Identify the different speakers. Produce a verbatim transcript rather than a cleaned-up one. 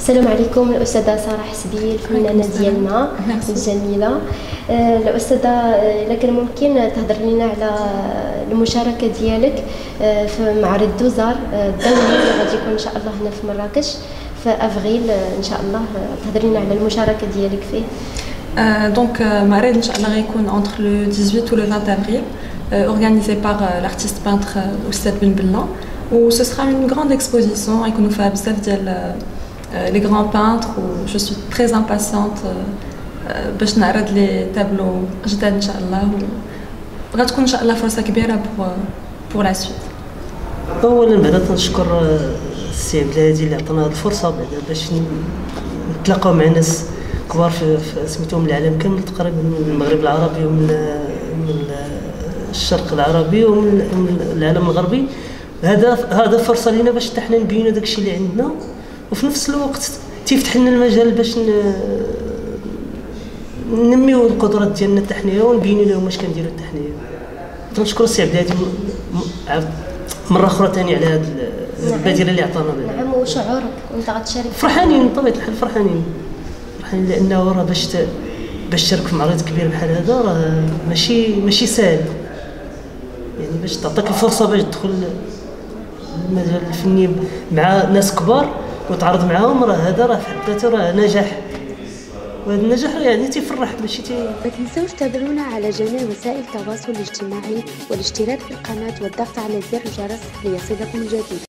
Speaker 1: السلام عليكم. الأستاذة سارة حسبي الفنانة ديالنا الجميلة. الأستاذة إلا كان ممكن تهضر لنا على المشاركة ديالك في معرض دوزار الدولي اللي غادي يكون إن شاء الله هنا في مراكش في أفريل إن شاء الله. تهضر لنا على المشاركة ديالك فيه.
Speaker 2: دونك معرض إن شاء الله غيكون entre le dix-huit ou le vingt avril, organisé par l'artiste peintre Oustad Ben Bella, où ce sera une grande exposition et que nous fait بزاف ديال les grands peintres, où je suis très impatiente باش نعرض لي تابلو جداد ان شاء الله، وغتكون ان شاء الله فرصه كبيره pour pour la suite.
Speaker 3: اولا بعدا تنشكر السي عبد الهادي اللي عطانا هذه الفرصه بعدا باش نتلاقاو مع ناس كبار في سميتهم العالم كامل تقريبا، من المغرب العربي ومن من الشرق العربي ومن العالم الغربي. هذا هذا فرصه لينا باش حتى حنا نبينوا داكشي اللي عندنا، وفي نفس الوقت تيفتح لنا المجال باش ننميو القدرات ديالنا حتى حنايا ونبينوا لهم واش كنديروا حتى حنايا. كنشكر السي عبد الهادي مره اخرى ثاني على هذه البادره اللي عطانا.
Speaker 1: نعم. وشعورك وانت غتشارك؟
Speaker 3: فرحانين بطبيعه الحال، فرحانين فرحانين لانه راه باش باش تشارك في معرض كبير بحال هذا راه ماشي ماشي سهل، يعني باش تعطيك الفرصه باش تدخل المجال الفني مع ناس كبار وتعرض معاهم، راه هذا راه في حد ذاته راه نجاح، وهذا النجاح يعني تيفرح ماشي تي.
Speaker 4: ما تنسوش تابعونا على جميع وسائل التواصل الاجتماعي والاشتراك في القناة والضغط على زر الجرس ليصلكم الجديد.